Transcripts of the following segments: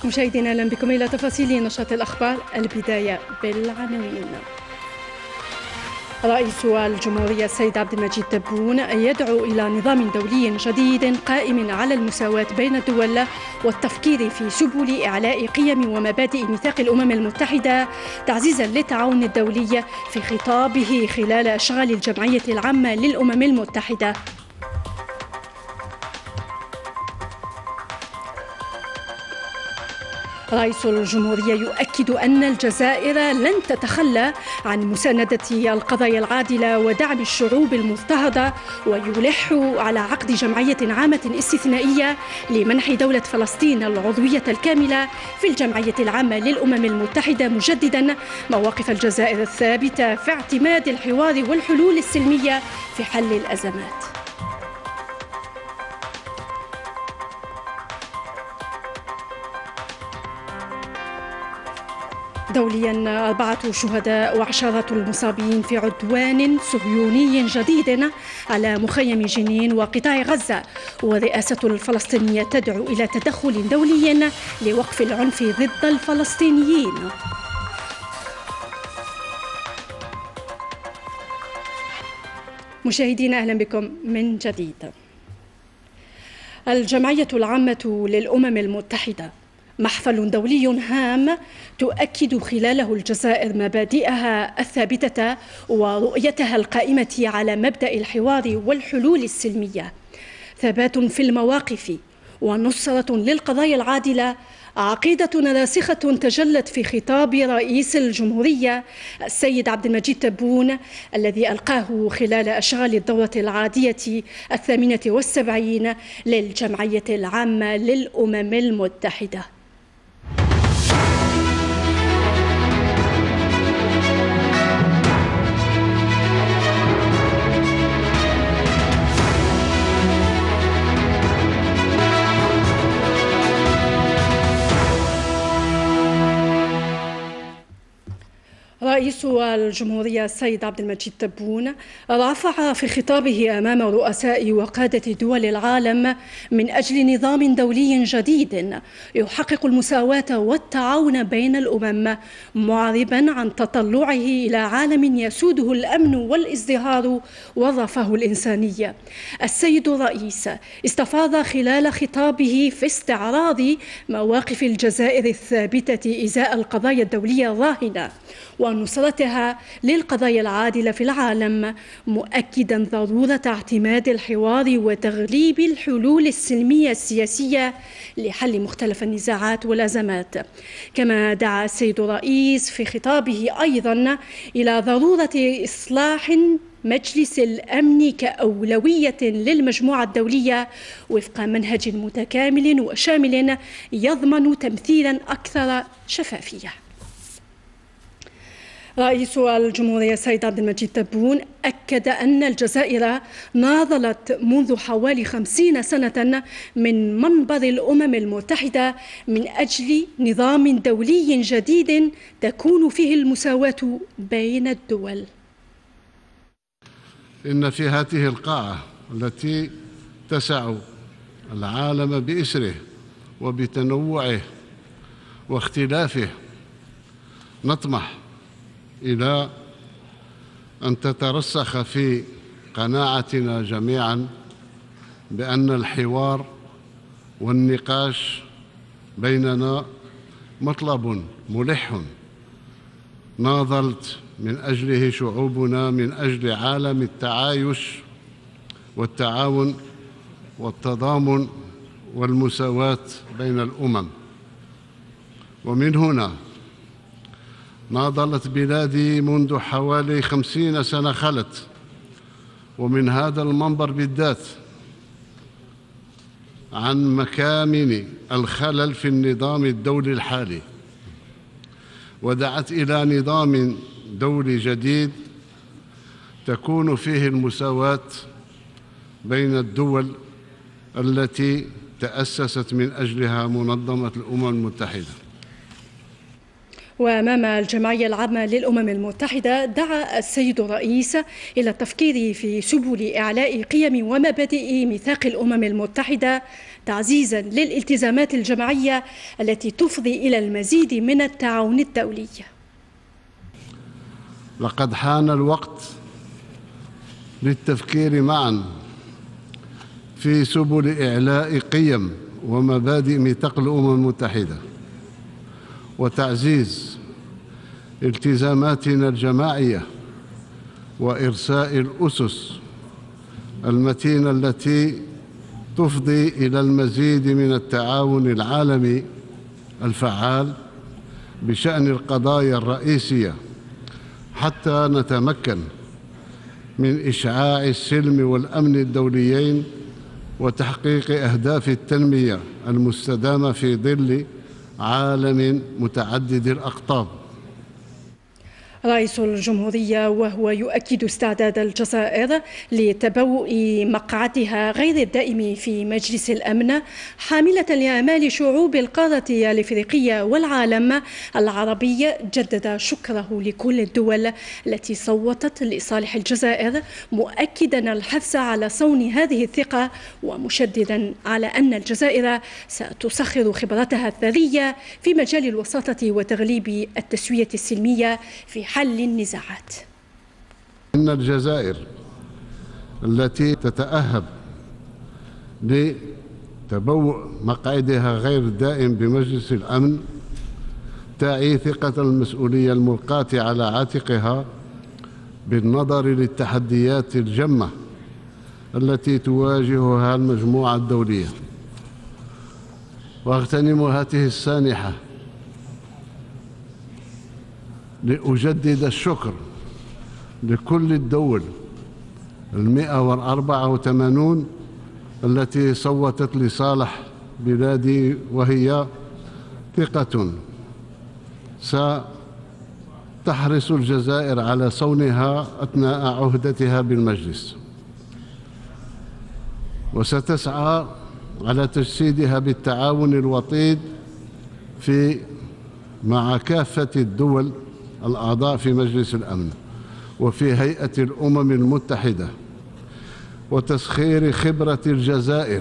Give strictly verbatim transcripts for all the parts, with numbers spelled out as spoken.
مشاهدينا اهلا بكم الى تفاصيل نشاط الاخبار. البدايه بالعناوين. رئيس الجمهورية السيد عبد المجيد تبون يدعو إلى نظام دولي جديد قائم على المساواة بين الدول والتفكير في سبل إعلاء قيم ومبادئ ميثاق الأمم المتحدة تعزيزا للتعاون الدولي في خطابه خلال أشغال الجمعية العامة للأمم المتحدة. رئيس الجمهورية يؤكد أن الجزائر لن تتخلى عن مساندة القضايا العادلة ودعم الشعوب المضطهدة، ويلح على عقد جمعية عامة استثنائية لمنح دولة فلسطين العضوية الكاملة في الجمعية العامة للأمم المتحدة، مجددا مواقف الجزائر الثابتة في اعتماد الحوار والحلول السلمية في حل الأزمات. دوليا، أربعة شهداء وعشرات المصابين في عدوان صهيوني جديد على مخيم جنين وقطاع غزة، والرئاسة الفلسطينية تدعو إلى تدخل دولي لوقف العنف ضد الفلسطينيين. مشاهدينا أهلا بكم من جديد. الجمعية العامة للأمم المتحدة محفل دولي هام تؤكد خلاله الجزائر مبادئها الثابتة ورؤيتها القائمة على مبدأ الحوار والحلول السلمية، ثبات في المواقف ونصرة للقضايا العادلة، عقيدة راسخة تجلت في خطاب رئيس الجمهورية السيد عبد المجيد تبون الذي ألقاه خلال أشغال الدورة العادية الثامنة والسبعين للجمعية العامة للأمم المتحدة. رئيس الجمهورية السيد عبد المجيد تبون رافع في خطابه أمام رؤساء وقادة دول العالم من أجل نظام دولي جديد يحقق المساواة والتعاون بين الأمم، معربا عن تطلعه إلى عالم يسوده الأمن والازدهار والرفاه الإنساني. السيد الرئيس استفاض خلال خطابه في استعراض مواقف الجزائر الثابتة إزاء القضايا الدولية الراهنة ونصرتها للقضايا العادلة في العالم، مؤكدا ضرورة اعتماد الحوار وتغليب الحلول السلمية السياسية لحل مختلف النزاعات والأزمات. كما دعا السيد الرئيس في خطابه أيضا إلى ضرورة إصلاح مجلس الأمن كأولوية للمجموعة الدولية وفق منهج متكامل وشامل يضمن تمثيلا أكثر شفافية. رئيس الجمهورية السيد عبد المجيد تبون أكد أن الجزائر ناضلت منذ حوالي خمسين سنة من منبر الأمم المتحدة من أجل نظام دولي جديد تكون فيه المساواة بين الدول. إن في هذه القاعة التي تسع العالم بإسره وبتنوعه واختلافه نطمح إلى أن تترسخ في قناعتنا جميعا بأن الحوار والنقاش بيننا مطلب ملح ناضلت من أجله شعوبنا من أجل عالم التعايش والتعاون والتضامن والمساواة بين الأمم. ومن هنا ناضلت بلادي منذ حوالي خمسين سنة خلت، ومن هذا المنبر بالذات عن مكامن الخلل في النظام الدولي الحالي، ودعت إلى نظام دولي جديد تكون فيه المساواة بين الدول التي تأسست من أجلها منظمة الأمم المتحدة. وأمام الجمعية العامة للأمم المتحدة دعا السيد الرئيس إلى التفكير في سبل إعلاء قيم ومبادئ ميثاق الأمم المتحدة تعزيزا للالتزامات الجماعية التي تفضي إلى المزيد من التعاون الدولي. لقد حان الوقت للتفكير معا في سبل إعلاء قيم ومبادئ ميثاق الأمم المتحدة وتعزيز التزاماتنا الجماعية وإرساء الأسس المتينة التي تفضي إلى المزيد من التعاون العالمي الفعال بشأن القضايا الرئيسية حتى نتمكن من إشعاع السلم والأمن الدوليين وتحقيق أهداف التنمية المستدامة في ظل عالم متعدد الأقطاب. رئيس الجمهورية وهو يؤكد استعداد الجزائر لتبوء مقعدها غير الدائم في مجلس الأمن، حاملة لآمال شعوب القارة الإفريقية والعالم العربي، جدد شكره لكل الدول التي صوتت لصالح الجزائر، مؤكدا الحث على صون هذه الثقة ومشددا على أن الجزائر ستسخر خبرتها الثرية في مجال الوساطة وتغليب التسوية السلمية في حل النزاعات. إن الجزائر التي تتأهب لتبوء مقعدها غير الدائم بمجلس الأمن تعي ثقة المسؤولية الملقاة على عاتقها بالنظر للتحديات الجمة التي تواجهها المجموعة الدولية. وأغتنم هذه السانحة لأجدد الشكر لكل الدول المئة والأربعة وثمانون التي صوتت لصالح بلادي، وهي ثقة ستحرص الجزائر على صونها أثناء عهدتها بالمجلس، وستسعى على تجسيدها بالتعاون الوطيد في مع كافة الدول الأعضاء في مجلس الأمن وفي هيئة الأمم المتحدة، وتسخير خبرة الجزائر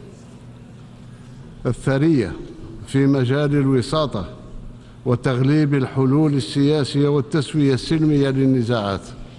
الثرية في مجال الوساطة وتغليب الحلول السياسية والتسوية السلمية للنزاعات.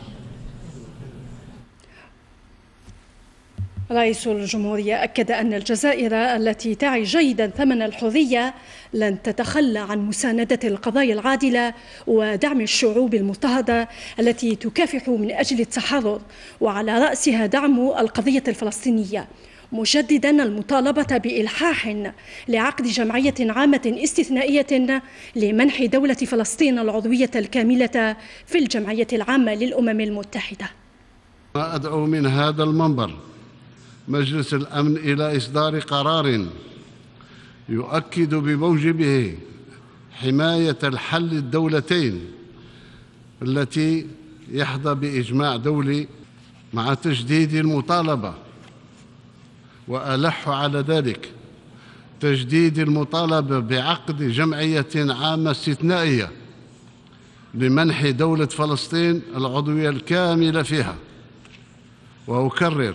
رئيس الجمهورية أكد أن الجزائر التي تعي جيدا ثمن الحرية لن تتخلى عن مساندة القضايا العادلة ودعم الشعوب المضطهدة التي تكافح من أجل التحرر، وعلى رأسها دعم القضية الفلسطينية، مجددا المطالبة بإلحاح لعقد جمعية عامة استثنائية لمنح دولة فلسطين العضوية الكاملة في الجمعية العامة للأمم المتحدة. أدعو من هذا المنبر مجلس الأمن إلى إصدار قرار يؤكد بموجبه حماية الحل الدولتين التي يحظى بإجماع دولي، مع تجديد المطالبة، وألح على ذلك تجديد المطالبة بعقد جمعية عامة استثنائية لمنح دولة فلسطين العضوية الكاملة فيها. وأكرر،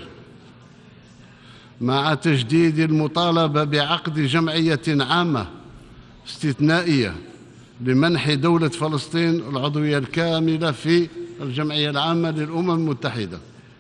مع تجديد المطالبة بعقد جمعية عامة استثنائية لمنح دولة فلسطين العضوية الكاملة في الجمعية العامة للأمم المتحدة.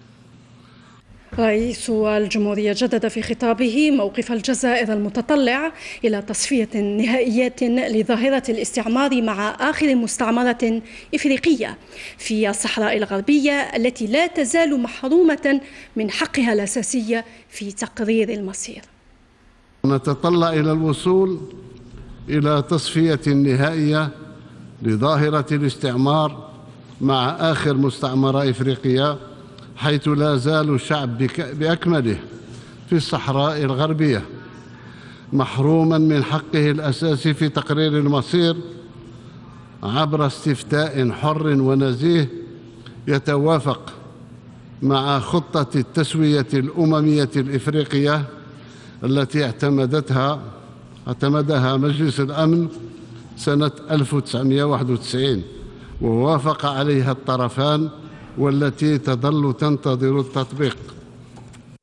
رئيس الجمهورية جدد في خطابه موقف الجزائر المتطلع إلى تصفية نهائية لظاهرة الاستعمار مع آخر مستعمرة إفريقية في الصحراء الغربية التي لا تزال محرومة من حقها الأساسي في تقرير المصير. نتطلع إلى الوصول إلى تصفية نهائية لظاهرة الاستعمار مع آخر مستعمرة إفريقية، حيث لا زال الشعب بأكمله في الصحراء الغربية محروما من حقه الأساسي في تقرير المصير عبر استفتاء حر ونزيه يتوافق مع خطة التسوية الأممية الإفريقية التي اعتمدتها اعتمدها مجلس الأمن سنة ألف وتسعمئة وواحد وتسعين ووافق عليها الطرفان، والتي تظل تنتظر التطبيق.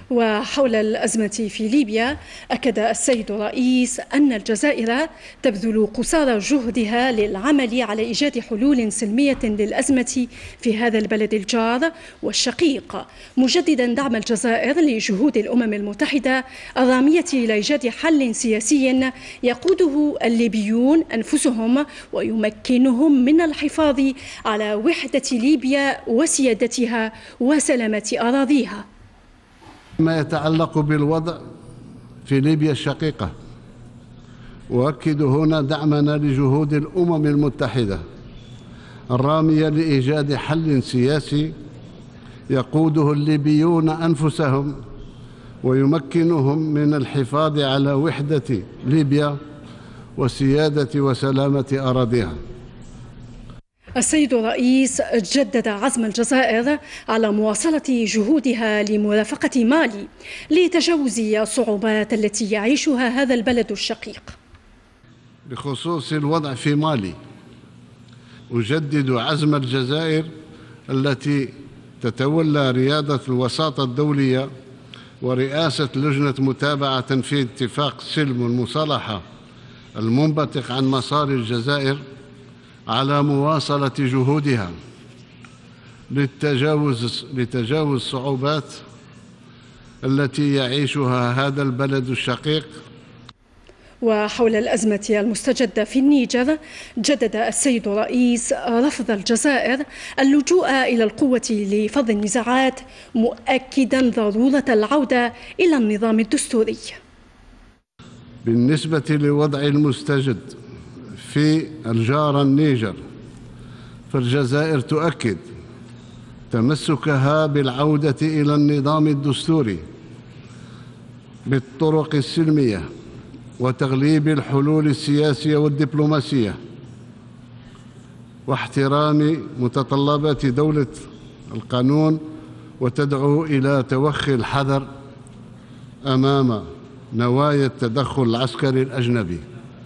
وحول الأزمة في ليبيا، أكد السيد الرئيس أن الجزائر تبذل قصارى جهدها للعمل على إيجاد حلول سلمية للأزمة في هذا البلد الجار والشقيق، مجددا دعم الجزائر لجهود الأمم المتحدة الرامية إلى إيجاد حل سياسي يقوده الليبيون أنفسهم ويمكنهم من الحفاظ على وحدة ليبيا وسيادتها وسلامة أراضيها. ما يتعلق بالوضع في ليبيا الشقيقة، أؤكد هنا دعمنا لجهود الأمم المتحدة الرامية لإيجاد حل سياسي يقوده الليبيون أنفسهم ويمكنهم من الحفاظ على وحدة ليبيا وسيادة وسلامة أراضيها. السيد الرئيس جدد عزم الجزائر على مواصلة جهودها لمرافقة مالي لتجاوز الصعوبات التي يعيشها هذا البلد الشقيق. بخصوص الوضع في مالي، أجدد عزم الجزائر التي تتولى ريادة الوساطة الدولية ورئاسة لجنة متابعة تنفيذ اتفاق السلم والمصالحة المنبثق عن مسار الجزائر على مواصلة جهودها للتجاوز لتجاوز الصعوبات التي يعيشها هذا البلد الشقيق. وحول الأزمة المستجدة في النيجر، جدد السيد الرئيس رفض الجزائر اللجوء إلى القوة لفض النزاعات، مؤكدا ضرورة العودة إلى النظام الدستوري. بالنسبة لوضع المستجد في الجار النيجر، فالجزائر تؤكد تمسكها بالعودة إلى النظام الدستوري بالطرق السلمية وتغليب الحلول السياسية والدبلوماسية واحترام متطلبات دولة القانون، وتدعو إلى توخي الحذر أمام نوايا التدخل العسكري الأجنبي.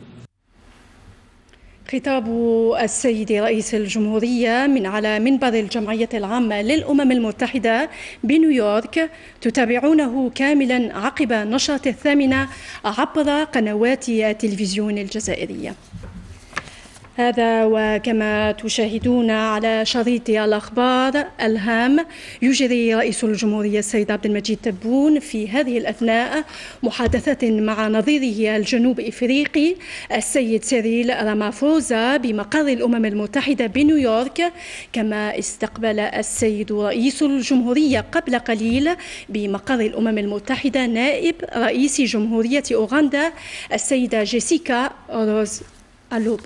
خطاب السيد رئيس الجمهورية من على منبر الجمعية العامة للأمم المتحدة بنيويورك، تتابعونه كاملا عقب نشرة الثامنة عبر قنوات التلفزيون الجزائرية. هذا وكما تشاهدون على شريط الأخبار الهام، يجري رئيس الجمهورية السيد عبد المجيد تبون في هذه الأثناء محادثات مع نظيره الجنوب إفريقي السيد سيريل رامافوزا بمقر الأمم المتحدة بنيويورك، كما استقبل السيد رئيس الجمهورية قبل قليل بمقر الأمم المتحدة نائب رئيس جمهورية أوغندا السيدة جيسيكا روز ألوبو.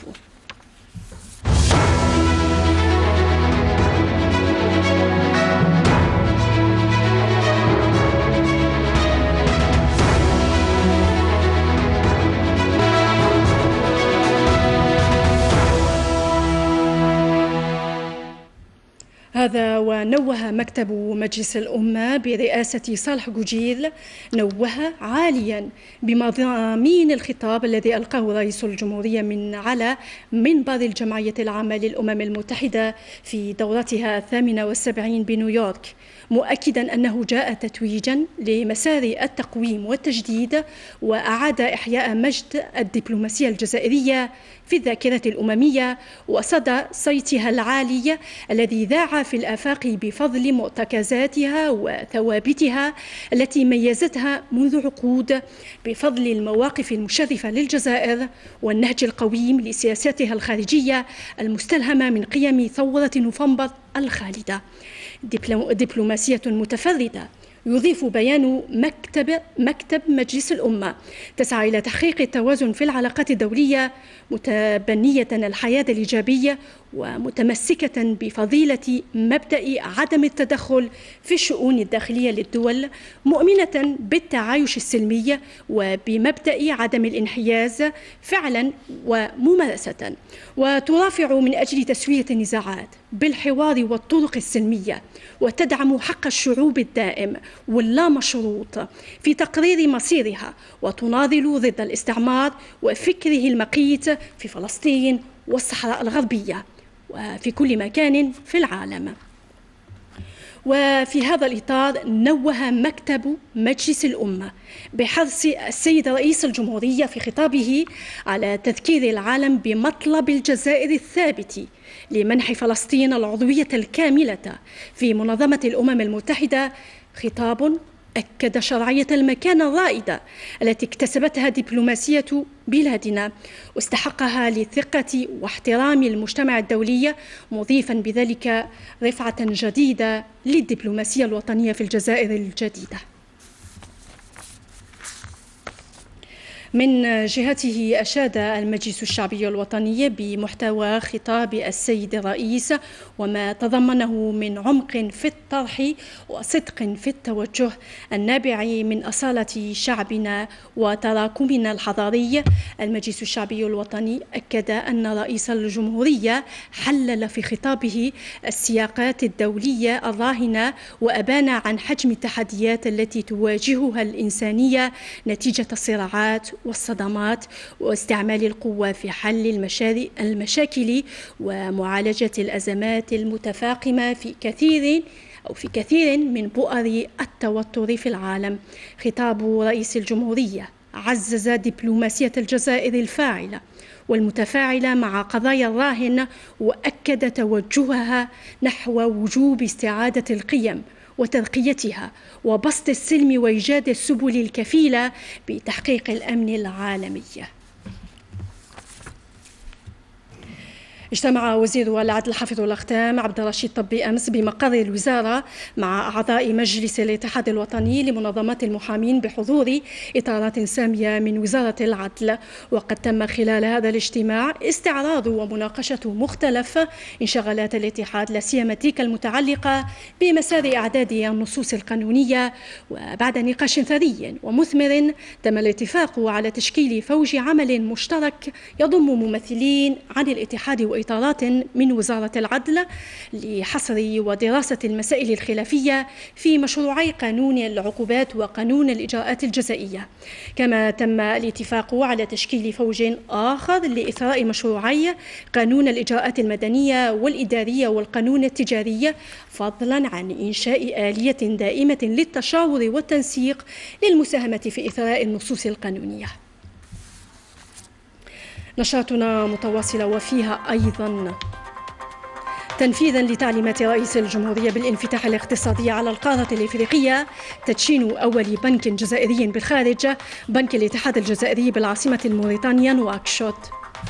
هذا ونوه مكتب مجلس الأمة برئاسة صالح جوجيل نوه عاليا بمضامين الخطاب الذي ألقاه رئيس الجمهورية من على منبر الجمعية العامة للأمم المتحدة في دورتها الثامنة والسبعين بنيويورك، مؤكدا أنه جاء تتويجا لمسار التقويم والتجديد، وأعاد إحياء مجد الدبلوماسية الجزائرية في الذاكرة الأممية وصدى صيتها العالي الذي ذاع في الآفاق بفضل مرتكزاتها وثوابتها التي ميزتها منذ عقود، بفضل المواقف المشرفة للجزائر والنهج القويم لسياستها الخارجية المستلهمة من قيم ثورة نوفمبر الخالدة. دبلوماسية متفردة، يضيف بيان مكتب مكتب مجلس الأمة، تسعى إلى تحقيق التوازن في العلاقات الدولية، متبنية الحياة الإيجابية ومتمسكة بفضيلة مبدأ عدم التدخل في الشؤون الداخلية للدول، مؤمنة بالتعايش السلمي وبمبدأ عدم الانحياز فعلا وممارسة، وترافع من أجل تسوية النزاعات بالحوار والطرق السلمية، وتدعم حق الشعوب الدائم واللامشروط في تقرير مصيرها، وتناضل ضد الاستعمار وفكره المقيت في فلسطين والصحراء الغربية وفي كل مكان في العالم. وفي هذا الإطار نوه مكتب مجلس الأمة بحرص السيد رئيس الجمهورية في خطابه على تذكير العالم بمطلب الجزائر الثابت لمنح فلسطين العضوية الكاملة في منظمة الأمم المتحدة، خطاب أكد شرعية المكانة الرائدة التي اكتسبتها دبلوماسية بلادنا واستحقها لثقة واحترام المجتمع الدولي، مضيفا بذلك رفعة جديدة للدبلوماسية الوطنية في الجزائر الجديدة. من جهته أشاد المجلس الشعبي الوطني بمحتوى خطاب السيد الرئيس وما تضمنه من عمق في الطرح وصدق في التوجه النابع من أصالة شعبنا وتراكمنا الحضاري. المجلس الشعبي الوطني أكد أن رئيس الجمهورية حلل في خطابه السياقات الدولية الراهنة وأبان عن حجم التحديات التي تواجهها الإنسانية نتيجة الصراعات والصدمات واستعمال القوة في حل المشاكل ومعالجة الأزمات المتفاقمة في كثير أو في كثير من بؤر التوتر في العالم. خطاب رئيس الجمهورية عزز دبلوماسية الجزائر الفاعلة والمتفاعلة مع قضايا الراهن، وأكد توجهها نحو وجوب استعادة القيم وترقيتها وبسط السلم وإيجاد السبل الكفيلة بتحقيق الأمن العالمي. اجتمع وزير العدل حافظ الأختام عبد الرشيد طبي أمس بمقر الوزارة مع أعضاء مجلس الاتحاد الوطني لمنظمات المحامين بحضور إطارات سامية من وزارة العدل. وقد تم خلال هذا الاجتماع استعراض ومناقشة مختلف انشغالات الاتحاد، لا سيما تلك المتعلقة بمسار إعداد النصوص القانونية. وبعد نقاش ثري ومثمر تم الاتفاق على تشكيل فوج عمل مشترك يضم ممثلين عن الاتحاد وإطارات من وزارة العدل لحصر ودراسة المسائل الخلافية في مشروعي قانون العقوبات وقانون الإجراءات الجزائية. كما تم الاتفاق على تشكيل فوج آخر لإثراء مشروعي قانون الإجراءات المدنية والإدارية والقانون التجاري، فضلا عن إنشاء آلية دائمة للتشاور والتنسيق للمساهمة في إثراء النصوص القانونية. نشاطنا متواصلة وفيها أيضا تنفيذا لتعليمات رئيس الجمهورية بالانفتاح الاقتصادي على القارة الإفريقية، تدشين أول بنك جزائري بالخارج، بنك الاتحاد الجزائري بالعاصمة الموريتانية نواكشوط.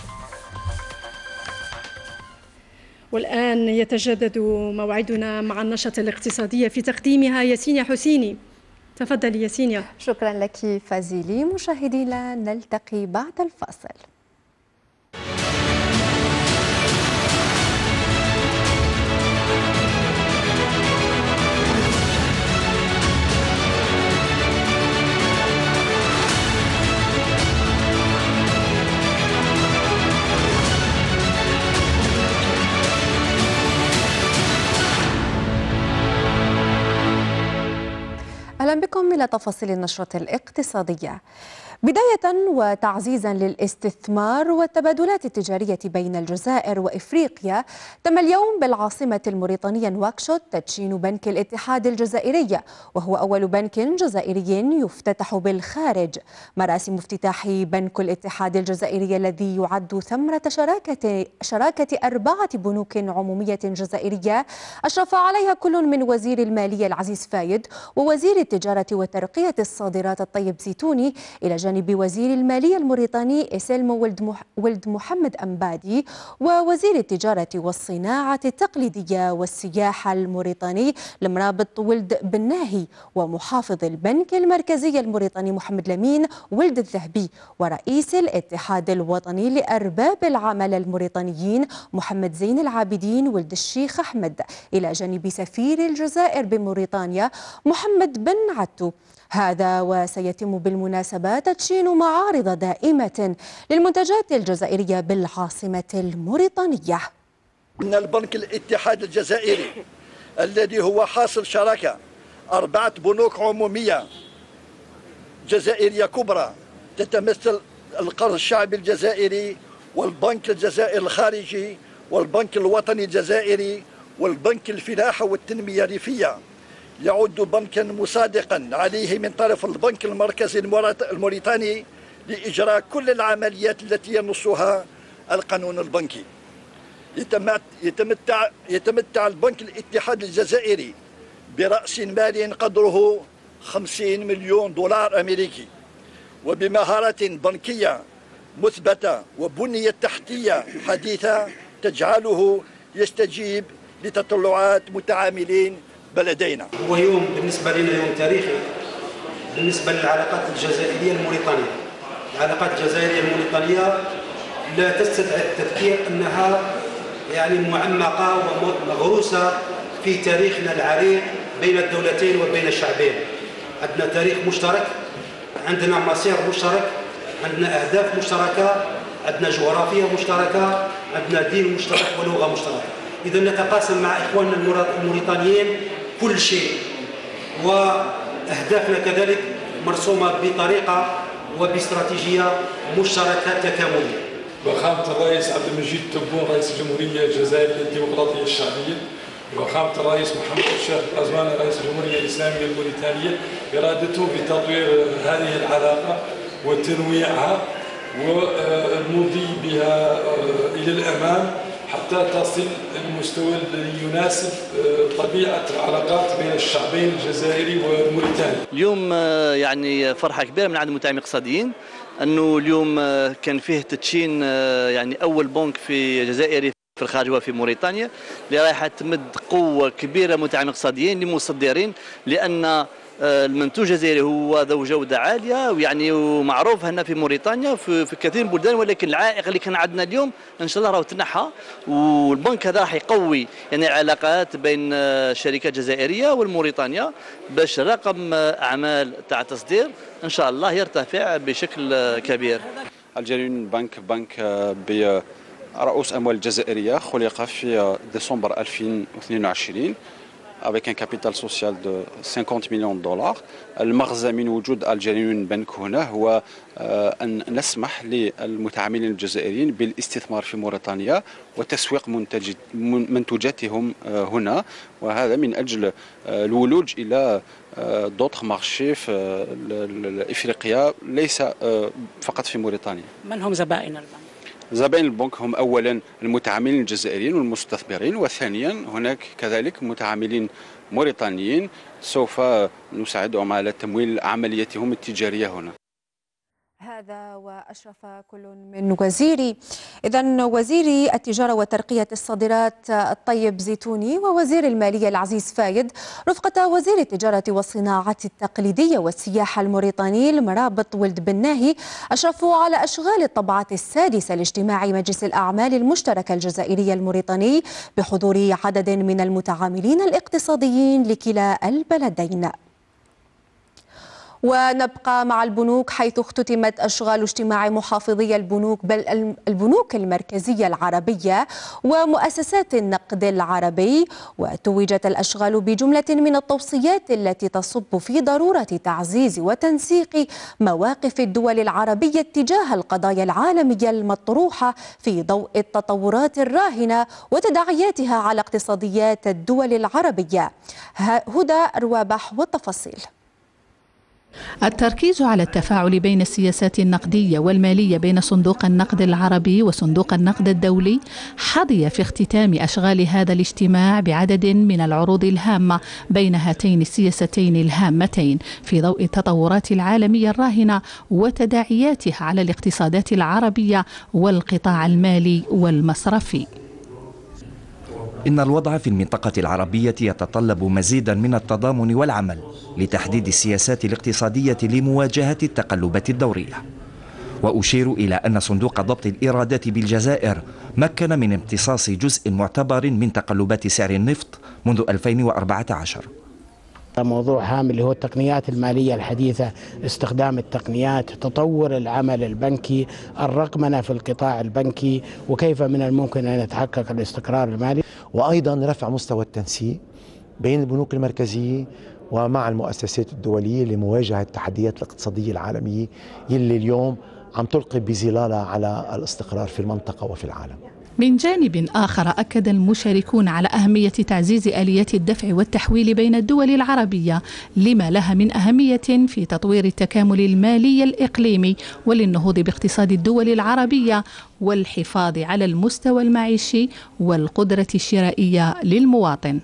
والآن يتجدد موعدنا مع النشرة الاقتصادية في تقديمها ياسين حسيني. تفضلي ياسين. شكرا لك فازيلي. مشاهدينا نلتقي بعد الفاصل. أهلا بكم إلى تفاصيل النشرة الاقتصادية. بداية وتعزيزا للاستثمار والتبادلات التجارية بين الجزائر وإفريقيا، تم اليوم بالعاصمة الموريتانية نواكشوط تدشين بنك الاتحاد الجزائري، وهو أول بنك جزائري يفتتح بالخارج. مراسم افتتاح بنك الاتحاد الجزائري الذي يعد ثمرة شراكة شراكة أربعة بنوك عمومية جزائرية أشرف عليها كل من وزير المالية العزيز فايد ووزير التجارة وترقية الصادرات الطيب زيتوني، إلى جانب وزير المالية الموريتاني إسلمو ولد, ولد محمد أمبادي، ووزير التجارة والصناعة التقليدية والسياحة الموريتاني المرابط ولد بناهي، ومحافظ البنك المركزي الموريتاني محمد لمين ولد الذهبي، ورئيس الاتحاد الوطني لأرباب العمل الموريتانيين محمد زين العابدين ولد الشيخ أحمد، إلى جانب سفير الجزائر بموريتانيا محمد بن عتو. هذا وسيتم بالمناسبة تدشين معارض دائمة للمنتجات الجزائرية بالعاصمة الموريتانية. من البنك الاتحاد الجزائري الذي هو حاصل شراكة أربعة بنوك عمومية جزائرية كبرى تتمثل القرض الشعبي الجزائري والبنك الجزائري الخارجي والبنك الوطني الجزائري والبنك الفلاحة والتنمية الريفية. يعد بنكا مصادقا عليه من طرف البنك المركزي الموريتاني لإجراء كل العمليات التي ينصها القانون البنكي. يتمتع, يتمتع البنك الاتحاد الجزائري برأس مال قدره خمسين مليون دولار أمريكي، وبمهارة بنكية مثبتة وبنية تحتية حديثة تجعله يستجيب لتطلعات متعاملين بلدينا. هو يوم بالنسبة لنا يوم تاريخي بالنسبة للعلاقات الجزائرية الموريتانية. العلاقات الجزائرية الموريتانية لا تستدعي التفكير أنها يعني معمقة ومغروسة في تاريخنا العريق بين الدولتين وبين الشعبين. عندنا تاريخ مشترك، عندنا مصير مشترك، عندنا أهداف مشتركة، عندنا جغرافيا مشتركة، عندنا دين مشترك ولغة مشتركة. إذا نتقاسم مع إخواننا الموريتانيين كل شيء، وأهدافنا كذلك مرسومة بطريقة وباستراتيجية مشتركة تكاملية. وخامة الرئيس عبد المجيد تبون رئيس الجمهورية الجزائرية الديمقراطية الشعبية، وخامة الرئيس محمد الشيخ الأزواني رئيس الجمهورية الإسلامية الموريتانية إرادته بتطوير هذه العلاقة وتنويعها والمضي بها إلى الأمام حتى تصل المستوى الذي يناسب طبيعة العلاقات بين الشعبين الجزائري والموريتاني. اليوم يعني فرحة كبيرة من عند المتابعين الاقتصاديين أنه اليوم كان فيه تدشين يعني أول بنك في جزائري في الخارج وفي موريتانيا اللي رايحة تمد قوة كبيرة متابعين اقتصاديين لمصدرين، لأن المنتوج الجزائري هو ذو جودة عالية ويعني ومعروف هنا في موريتانيا في, في كثير من البلدان، ولكن العائق اللي كان عندنا اليوم ان شاء الله راهو تنحى، والبنك هذا راح يقوي يعني العلاقات بين الشركات الجزائرية والموريتانيا باش رقم اعمال تاع التصدير ان شاء الله يرتفع بشكل كبير. الجيريون بنك بنك برؤوس اموال جزائريه خلق في ديسمبر ألفين واثنين وعشرين avec un capital social de cinquante millions de dollars. المغزى من وجود الجيريون بنك هنا هو أن نسمح للمتعاملين الجزائريين بالاستثمار في موريتانيا وتسويق منتجاتهم هنا، وهذا من أجل الولوج إلى دوطخ مارشي في إفريقيا ليس فقط في موريتانيا. من هم زبائن البنك؟ زبائن البنك هم أولا المتعاملين الجزائريين والمستثمرين، وثانيا هناك كذلك متعاملين موريتانيين سوف نساعدهم على تمويل عملياتهم التجارية هنا. هذا وأشرف كل من وزيري إذن وزيري التجارة وترقية الصادرات الطيب زيتوني ووزير المالية العزيز فايد رفقة وزير التجارة والصناعة التقليدية والسياحة الموريتاني المرابط ولد بناهي أشرفوا على أشغال الطبعة السادسة لاجتماع مجلس الأعمال المشترك الجزائري الموريتاني بحضور عدد من المتعاملين الاقتصاديين لكلا البلدين. ونبقى مع البنوك حيث اختتمت أشغال اجتماع محافظي البنوك بل البنوك المركزية العربية ومؤسسات النقد العربي، وتوجت الأشغال بجملة من التوصيات التي تصب في ضرورة تعزيز وتنسيق مواقف الدول العربية تجاه القضايا العالمية المطروحة في ضوء التطورات الراهنة وتداعياتها على اقتصاديات الدول العربية. هدى روابح والتفاصيل. التركيز على التفاعل بين السياسات النقدية والمالية بين صندوق النقد العربي وصندوق النقد الدولي حظي في اختتام أشغال هذا الاجتماع بعدد من العروض الهامة بين هاتين السياستين الهامتين في ضوء التطورات العالمية الراهنة وتداعياتها على الاقتصادات العربية والقطاع المالي والمصرفي. إن الوضع في المنطقة العربية يتطلب مزيدا من التضامن والعمل لتحديد السياسات الاقتصادية لمواجهة التقلبات الدورية. وأشير إلى أن صندوق ضبط الإيرادات بالجزائر مكن من امتصاص جزء معتبر من تقلبات سعر النفط منذ ألفين وأربعة عشر. موضوع هام اللي هو التقنيات المالية الحديثة، استخدام التقنيات، تطور العمل البنكي، الرقمنة في القطاع البنكي، وكيف من الممكن أن يتحقق الاستقرار المالي، وأيضا رفع مستوى التنسيق بين البنوك المركزية ومع المؤسسات الدولية لمواجهة التحديات الاقتصادية العالمية يلي اليوم عم تلقي بظلالها على الاستقرار في المنطقة وفي العالم. من جانب آخر أكد المشاركون على أهمية تعزيز آليات الدفع والتحويل بين الدول العربية لما لها من أهمية في تطوير التكامل المالي الإقليمي وللنهوض باقتصاد الدول العربية والحفاظ على المستوى المعيشي والقدرة الشرائية للمواطن.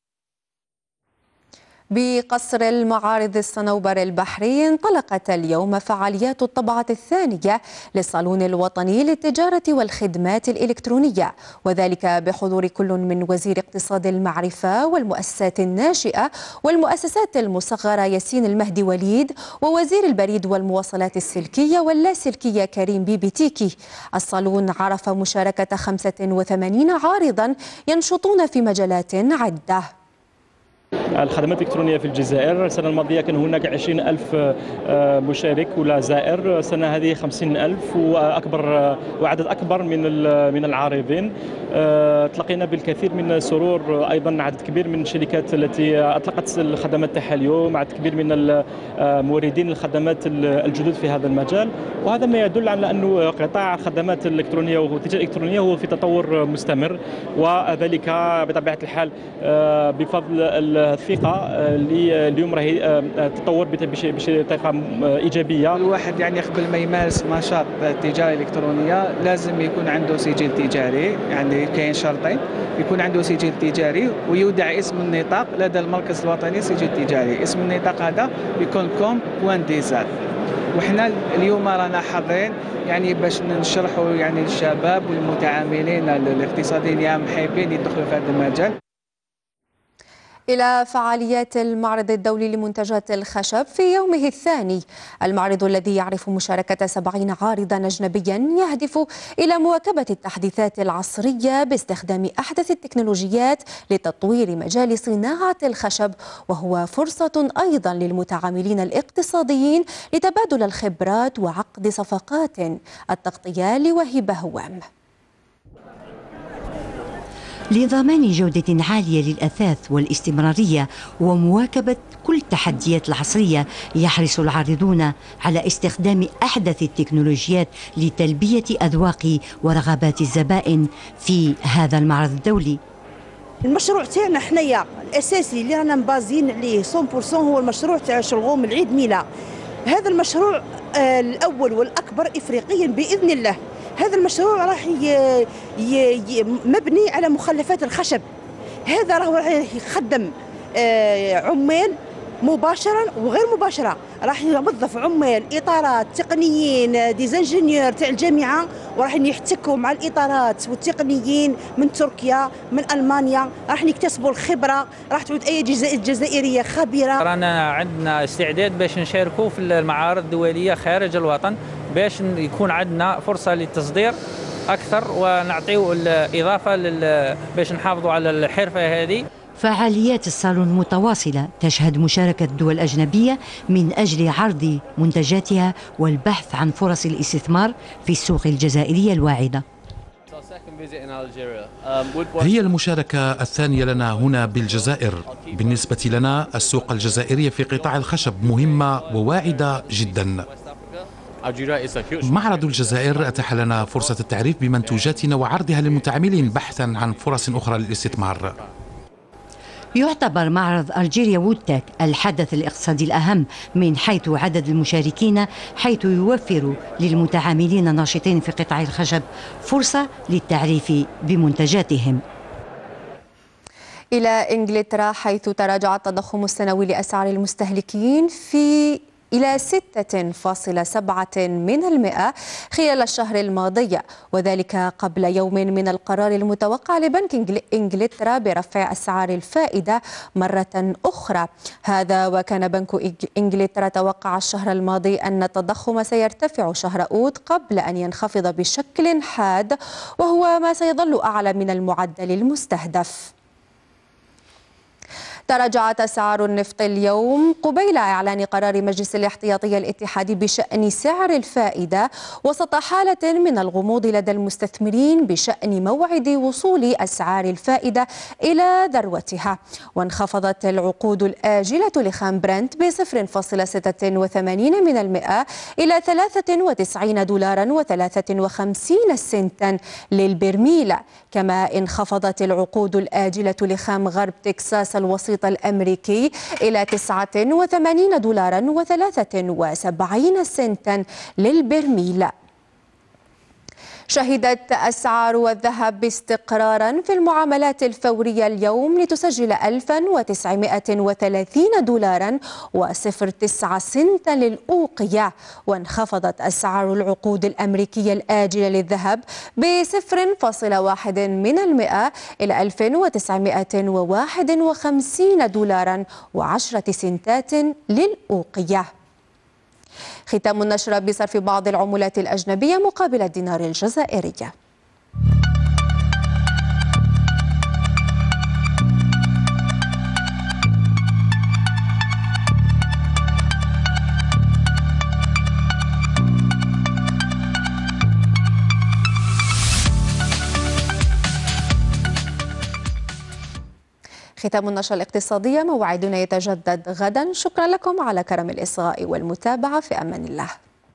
بقصر المعارض الصنوبر البحري انطلقت اليوم فعاليات الطبعة الثانية للصالون الوطني للتجارة والخدمات الإلكترونية، وذلك بحضور كل من وزير اقتصاد المعرفة والمؤسسات الناشئة والمؤسسات المصغرة ياسين المهدي وليد، ووزير البريد والمواصلات السلكية واللاسلكية كريم بيبيتيكي. الصالون عرف مشاركة خمسة وثمانين عارضا ينشطون في مجالات عدة. الخدمات الإلكترونية في الجزائر السنة الماضية كان هناك عشرين ألف مشارك ولا زائر، السنة هذه خمسين ألف وأكبر وعدد أكبر من من العارضين. تلقينا بالكثير من السرور، أيضا عدد كبير من الشركات التي أطلقت الخدمات تاعها اليوم، عدد كبير من موردين الخدمات الجدد في هذا المجال، وهذا ما يدل على أنه قطاع الخدمات الإلكترونية والتجارة الإلكترونية هو في تطور مستمر، وذلك بطبيعة الحال بفضل الثقة اللي اليوم راهي تطور بطريقة إيجابية. الواحد يعني قبل ما يمارس نشاط تجارة إلكترونية لازم يكون عنده سجل تجاري، يعني كاين شرطين، يكون عنده سجل تجاري ويودع اسم النطاق لدى المركز الوطني للسجل التجاري. اسم النطاق هذا يكون كوم بوان ديزات، وحنا اليوم رانا حاضرين يعني باش نشرحوا يعني للشباب والمتعاملين الاقتصاديين اللي حابين يدخلوا في هذا المجال. إلى فعاليات المعرض الدولي لمنتجات الخشب في يومه الثاني، المعرض الذي يعرف مشاركة سبعين عارضا أجنبيا يهدف إلى مواكبة التحديثات العصرية باستخدام أحدث التكنولوجيات لتطوير مجال صناعة الخشب، وهو فرصة أيضا للمتعاملين الاقتصاديين لتبادل الخبرات وعقد صفقات. التغطية لوهبة هوام. لضمان جودة عالية للأثاث والاستمرارية ومواكبة كل التحديات العصرية، يحرص العارضون على استخدام أحدث التكنولوجيات لتلبية أذواق ورغبات الزبائن في هذا المعرض الدولي. المشروع تاعنا حنايا الأساسي اللي رانا مبازين عليه مية بالمية هو المشروع تاع شلغوم العيد ميلا. هذا المشروع الأول والأكبر إفريقيا بإذن الله. هذا المشروع راح مبني على مخلفات الخشب. هذا راح يخدم عمال مباشرا وغير مباشره، راح يوظف عمال اطارات تقنيين ديزانجينيور تاع الجامعه، وراح يحتكوا مع الاطارات والتقنيين من تركيا من المانيا، راح يكتسبوا الخبره، راح تعود اي جزائريه خبيره. رانا عندنا استعداد باش نشاركوا في المعارض الدوليه خارج الوطن باش يكون عندنا فرصه للتصدير اكثر ونعطيو الاضافه باش نحافظوا على الحرفه هذه. فعاليات الصالون متواصلة تشهد مشاركة دول أجنبية من أجل عرض منتجاتها والبحث عن فرص الاستثمار في السوق الجزائرية الواعدة. هي المشاركة الثانية لنا هنا بالجزائر. بالنسبة لنا السوق الجزائرية في قطاع الخشب مهمة وواعدة جدا. معرض الجزائر أتاح لنا فرصة التعريف بمنتوجاتنا وعرضها للمتعاملين بحثا عن فرص أخرى للاستثمار. يعتبر معرض ألجيريا وودتك الحدث الاقتصادي الأهم من حيث عدد المشاركين، حيث يوفر للمتعاملين الناشطين في قطاع الخشب فرصة للتعريف بمنتجاتهم. إلى إنجلترا، حيث تراجع التضخم السنوي لأسعار المستهلكين في إلى ستة فاصلة سبعة من المئة خلال الشهر الماضي، وذلك قبل يوم من القرار المتوقع لبنك إنجلترا برفع أسعار الفائدة مرة أخرى. هذا وكان بنك إنجلترا توقع الشهر الماضي أن التضخم سيرتفع شهر أوت قبل أن ينخفض بشكل حاد، وهو ما سيظل أعلى من المعدل المستهدف. تراجعت أسعار النفط اليوم قبيل إعلان قرار مجلس الاحتياطي الاتحادي بشأن سعر الفائدة وسط حالة من الغموض لدى المستثمرين بشأن موعد وصول أسعار الفائدة إلى ذروتها. وانخفضت العقود الآجلة لخام برنت ب صفر فاصلة ستة وثمانين من المئة إلى ثلاثة وتسعين دولارا وثلاثة وخمسين سنتا للبرميل. كما انخفضت العقود الآجلة لخام غرب تكساس الوسيط الأمريكي إلى تسعة وثمانين دولارا وثلاثة وسبعين سنتا للبرميل. شهدت أسعار الذهب استقرارا في المعاملات الفورية اليوم لتسجل ألفا وتسعمائة وثلاثين دولارا وصفر تسعة سنتا للأوقية. وانخفضت أسعار العقود الأمريكية الآجلة للذهب بصفر فاصلة واحد من المئة إلى ألف وتسعمائة وواحد وخمسين دولارا وعشرة سنتات للأوقية. ختام النشرة بصرف بعض العملات الأجنبية مقابل الدينار الجزائري. ختام النشرة الاقتصادية، موعدنا يتجدد غدا. شكرا لكم على كرم الإصغاء والمتابعة، في أمان الله.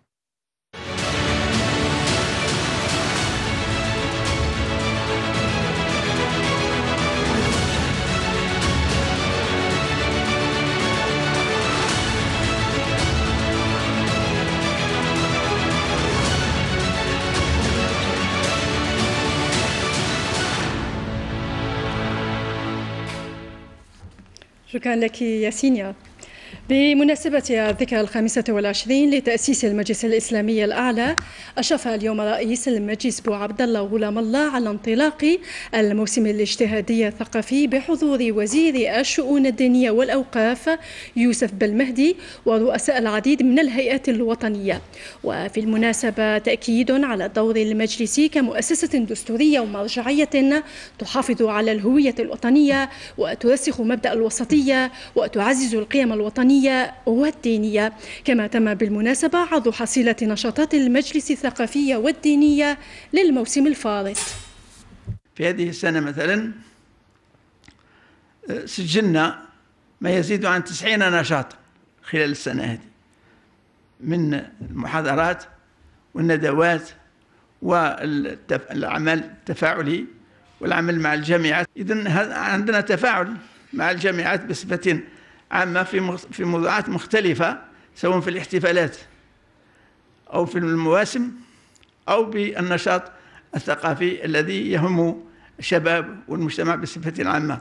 شكرا لك ياسينيا. بمناسبة الذكرى الخامسة والعشرين لتأسيس المجلس الإسلامي الأعلى، أشرف اليوم رئيس المجلس بو عبد الله غلام الله على انطلاق الموسم الاجتهادي الثقافي بحضور وزير الشؤون الدينية والأوقاف يوسف بالمهدي ورؤساء العديد من الهيئات الوطنية. وفي المناسبة تأكيد على دور المجلس كمؤسسة دستورية ومرجعية تحافظ على الهوية الوطنية وترسخ مبدأ الوسطية وتعزز القيم الوطنية والدينية. كما تم بالمناسبة عرض حصيلة نشاطات المجلس الثقافية والدينية للموسم الفارط. في هذه السنة مثلا سجلنا ما يزيد عن تسعين نشاطا خلال السنة هذه، من المحاضرات والندوات والعمل التفاعلي والعمل مع الجامعات. إذن عندنا تفاعل مع الجامعات بصفة عامة في في موضوعات مختلفة، سواء في الاحتفالات أو في المواسم أو بالنشاط الثقافي الذي يهم الشباب والمجتمع بصفة عامة.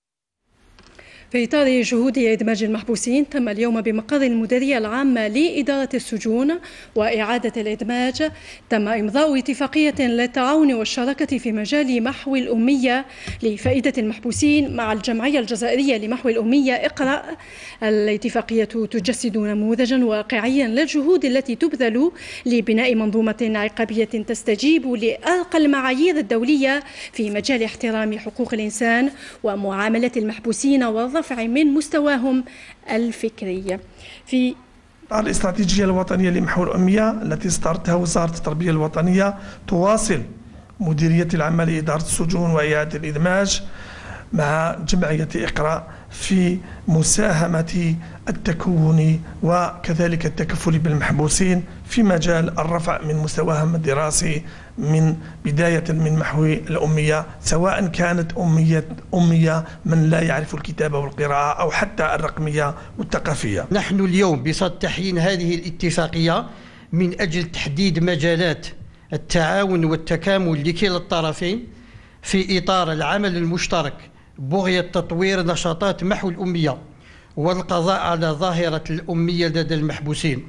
في إطار جهود إدماج المحبوسين، تم اليوم بمقر المديرية العامة لإدارة السجون وإعادة الإدماج تم إمضاء اتفاقية للتعاون والشراكة في مجال محو الأمية لفائدة المحبوسين مع الجمعية الجزائرية لمحو الأمية اقرأ. الاتفاقية تجسد نموذجا واقعيا للجهود التي تبذل لبناء منظومة عقابية تستجيب لأرقى المعايير الدولية في مجال احترام حقوق الإنسان ومعاملة المحبوسين والرفع من مستواهم الفكري. في الاستراتيجية الوطنية لمحو الأمية التي اصدرتها وزارة التربية الوطنية، تواصل مديرية العامة لإدارة السجون وإعادة الإدماج مع جمعية إقرأ في مساهمة التكون وكذلك التكفل بالمحبوسين في مجال الرفع من مستواهم الدراسي، من بداية من محو الأمية، سواء كانت أمية أمية من لا يعرف الكتابة والقراءة أو حتى الرقمية والثقافية. نحن اليوم بصدد تحيين هذه الاتفاقية من أجل تحديد مجالات التعاون والتكامل لكلا الطرفين في إطار العمل المشترك بغية تطوير نشاطات محو الأمية والقضاء على ظاهرة الأمية لدى المحبوسين.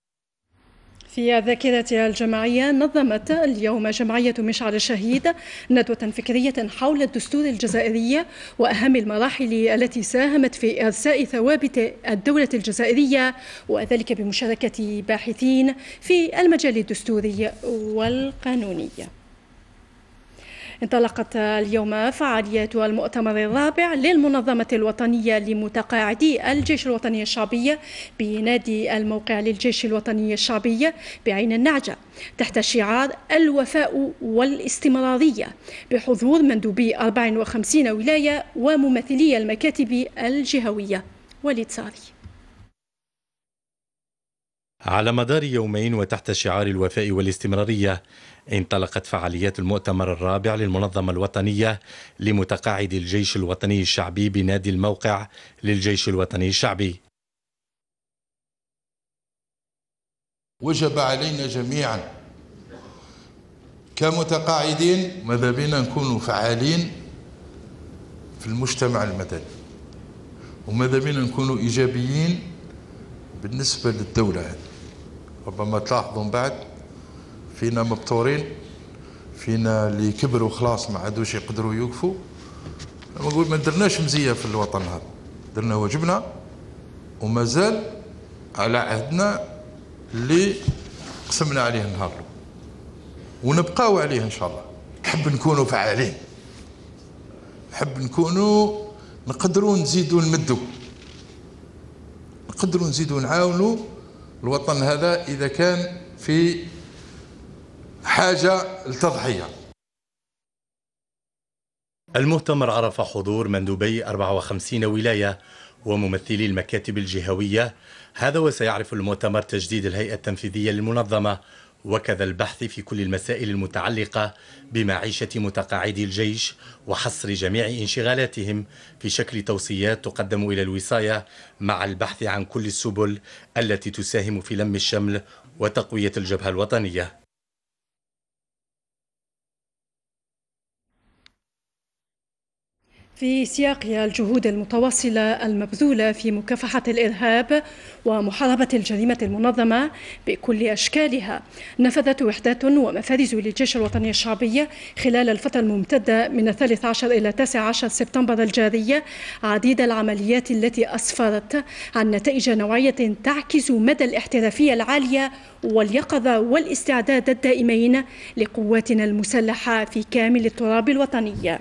في الذاكرة الجماعية، نظمت اليوم جمعية مشعل الشهيد ندوة فكرية حول الدستور الجزائري وأهم المراحل التي ساهمت في إرساء ثوابت الدولة الجزائرية، وذلك بمشاركة باحثين في المجال الدستوري والقانوني. انطلقت اليوم فعاليات المؤتمر الرابع للمنظمة الوطنية لمتقاعدي الجيش الوطني الشعبي بنادي الموقع للجيش الوطني الشعبي بعين النعجة تحت شعار الوفاء والاستمرارية بحضور مندوبي أربع وخمسين ولاية وممثلي المكاتب الجهوية. وليد صاري. على مدار يومين وتحت شعار الوفاء والاستمرارية انطلقت فعاليات المؤتمر الرابع للمنظمة الوطنية لمتقاعدي الجيش الوطني الشعبي بنادي الموقع للجيش الوطني الشعبي. وجب علينا جميعا كمتقاعدين ماذا بينا نكونوا فعالين في المجتمع المدني، وماذا بينا نكونوا إيجابيين بالنسبة للدولة هذه. ربما تلاحظوا من بعد فينا مبتورين، فينا اللي كبروا خلاص ما عادوش يقدروا يوقفوا. أنا نقول ما درناش مزية في الوطن هذا، درنا واجبنا وما زال على عهدنا اللي قسمنا عليه النهار، ونبقاو عليه إن شاء الله. نحب نكونوا فعالين، نحب نكونوا نقدروا نزيدوا نمدوا، نقدروا نزيدوا نعاونوا الوطن هذا إذا كان في حاجة لتضحية. المؤتمر عرف حضور مندوبي أربع وخمسين ولاية وممثلي المكاتب الجهوية. هذا وسيعرف المؤتمر تجديد الهيئة التنفيذية للمنظمة وكذا البحث في كل المسائل المتعلقة بمعيشة متقاعدي الجيش وحصر جميع انشغالاتهم في شكل توصيات تقدم إلى الوصاية، مع البحث عن كل السبل التي تساهم في لم الشمل وتقوية الجبهة الوطنية. في سياق الجهود المتواصلة المبذولة في مكافحة الإرهاب ومحاربة الجريمة المنظمة بكل أشكالها، نفذت وحدات ومفارز للجيش الوطني الشعبي خلال الفترة الممتدة من الثالث عشر إلى التاسع عشر سبتمبر الجاري عديد العمليات التي أسفرت عن نتائج نوعية تعكس مدى الاحترافية العالية واليقظة والاستعداد الدائمين لقواتنا المسلحة في كامل التراب الوطني.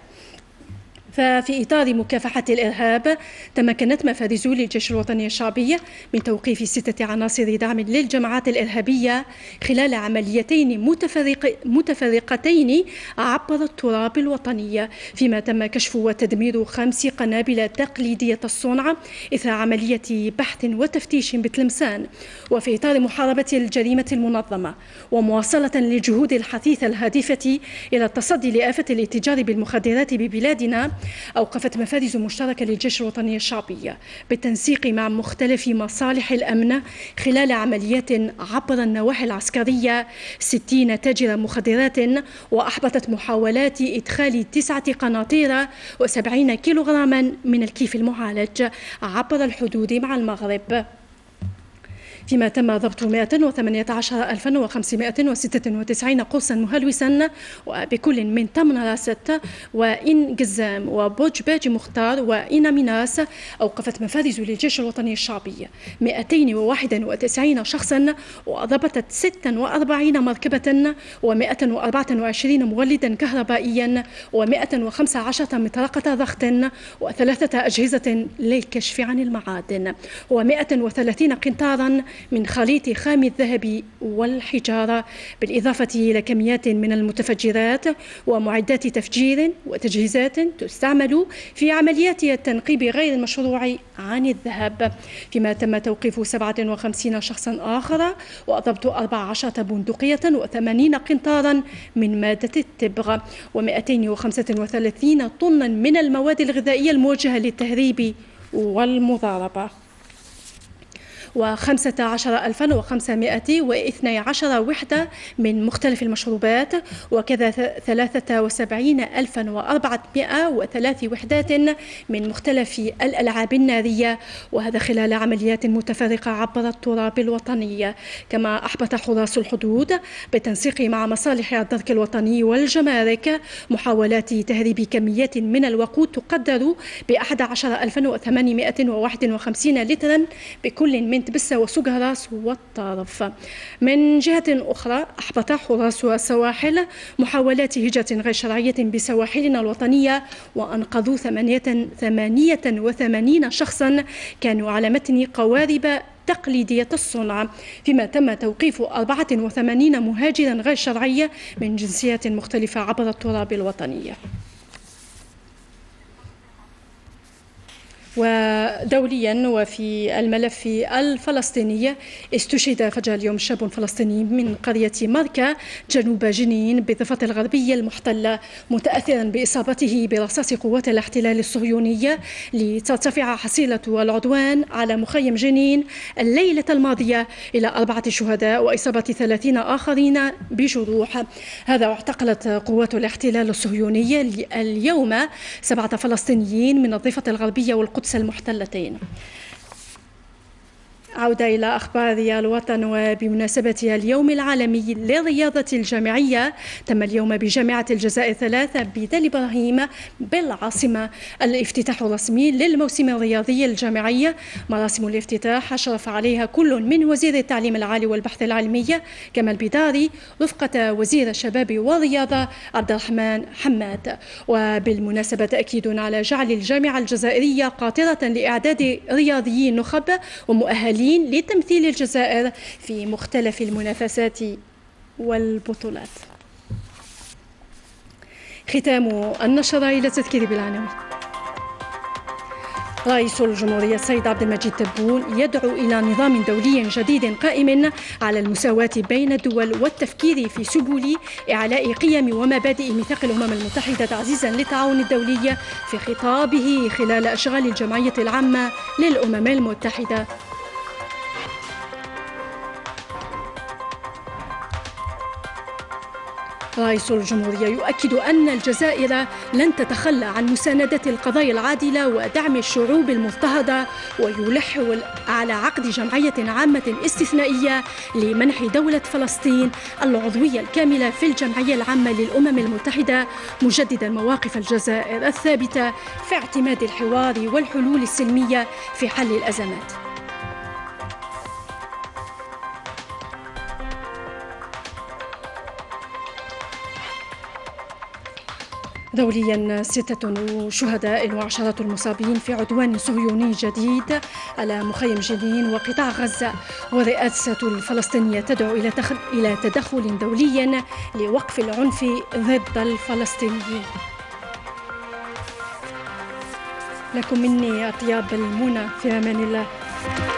ففي إطار مكافحة الإرهاب تمكنت مفارزو للجيش الوطني الشعبي من توقيف ستة عناصر دعم للجماعات الإرهابية خلال عمليتين متفرق متفرقتين عبر التراب الوطني، فيما تم كشف وتدمير خمس قنابل تقليدية الصنع إثر عملية بحث وتفتيش بتلمسان. وفي إطار محاربة الجريمة المنظمة ومواصلة للجهود الحثيثة الهادفة إلى التصدي لآفة الاتجار بالمخدرات ببلادنا، أوقفت مفارز مشتركة للجيش الوطني الشعبي بالتنسيق مع مختلف مصالح الأمن خلال عمليات عبر النواحي العسكرية ستين تاجر مخدرات، وأحبطت محاولات إدخال تسعة قناطير وسبعين كيلوغراما من الكيف المعالج عبر الحدود مع المغرب. فيما تم ضبط مئة وثمانية عشر ألفا وخمسمئة وستة وتسعين قرصا مهلوسا وبكل من تمن راست وإن جزام وبوج باجي مختار وإن ميناس. أوقفت مفارز للجيش الوطني الشعبي مئتين وواحد وتسعين شخصا وضبطت ستة وأربعين مركبة ومئة وأربعة وعشرين مولدا كهربائيا ومئة وخمسة عشر مطرقة ضغط وثلاثة أجهزة للكشف عن المعادن ومئة وثلاثين قنطارا من خليط خام الذهب والحجارة، بالإضافة إلى كميات من المتفجرات ومعدات تفجير وتجهيزات تستعمل في عمليات التنقيب غير المشروع عن الذهب. فيما تم توقيف سبعة وخمسين شخصا آخر وضبط أربع عشرة بندقية وثمانين قنطارا من مادة التبغ ومئتين وخمسة وثلاثين طنا من المواد الغذائية الموجهة للتهريب والمضاربة، وخمسة عشر ألفا وخمسمائة واثني عشر وحدة من مختلف المشروبات، وكذا ثلاثة وسبعين ألفا وأربعمائة وثلاث وحدات من مختلف الألعاب النارية، وهذا خلال عمليات متفرقة عبر التراب الوطني. كما أحبط حراس الحدود بالتنسيق مع مصالح الدرك الوطني والجمارك محاولات تهريب كميات من الوقود تقدر بأحد عشر ألفا وثمانمائة وواحد وخمسين لترا بكل من بين تبسة وسوق هراس والطرف. من جهة أخرى أحبط حراس السواحل محاولات هجرة غير شرعية بسواحلنا الوطنية وأنقذوا ثمانية وثمانين شخصا كانوا على متن قوارب تقليدية الصنع، فيما تم توقيف أربعة وثمانين مهاجرا غير شرعية من جنسيات مختلفة عبر التراب الوطني. ودوليا وفي الملف الفلسطيني استشهد فجأة اليوم شاب فلسطيني من قرية ماركا جنوب جنين بالضفة الغربية المحتلة متأثرا بإصابته برصاص قوات الاحتلال الصهيوني لترتفع حصيلة العدوان على مخيم جنين الليلة الماضية إلى أربعة شهداء وإصابة ثلاثين آخرين بجروح. هذا واعتقلت قوات الاحتلال الصهيوني اليوم سبعة فلسطينيين من الضفة الغربية والقدس المحتلتين. عودة إلى أخبار الوطن وبمناسبة اليوم العالمي للرياضة الجامعية تم اليوم بجامعة الجزائر ثلاثة بدال إبراهيم بالعاصمة الافتتاح الرسمي للموسم الرياضي الجامعي. مراسم الافتتاح أشرف عليها كل من وزير التعليم العالي والبحث العلمي كمال بيداري رفقة وزير الشباب والرياضة عبد الرحمن حماد. وبالمناسبة تأكيد على جعل الجامعة الجزائرية قاطرة لإعداد رياضيين نخب ومؤهلين لتمثيل الجزائر في مختلف المنافسات والبطولات. ختام النشرة إلى تذكير بالعناوين. رئيس الجمهورية السيد عبد المجيد تبون يدعو إلى نظام دولي جديد قائم على المساواة بين الدول والتفكير في سبل إعلاء قيم ومبادئ ميثاق الأمم المتحدة تعزيزا للتعاون الدولي في خطابه خلال أشغال الجمعية العامة للأمم المتحدة. رئيس الجمهورية يؤكد أن الجزائر لن تتخلى عن مساندة القضايا العادلة ودعم الشعوب المضطهدة ويلح على عقد جمعية عامة استثنائية لمنح دولة فلسطين العضوية الكاملة في الجمعية العامة للأمم المتحدة، مجددا مواقف الجزائر الثابتة في اعتماد الحوار والحلول السلمية في حل الأزمات. دوليا ستة شهداء وعشرات المصابين في عدوان صهيوني جديد على مخيم جنين وقطاع غزة، والرئاسة الفلسطينية تدعو إلى إلى تدخل دولي لوقف العنف ضد الفلسطينيين. لكم مني أطياب المنى، في أمان الله.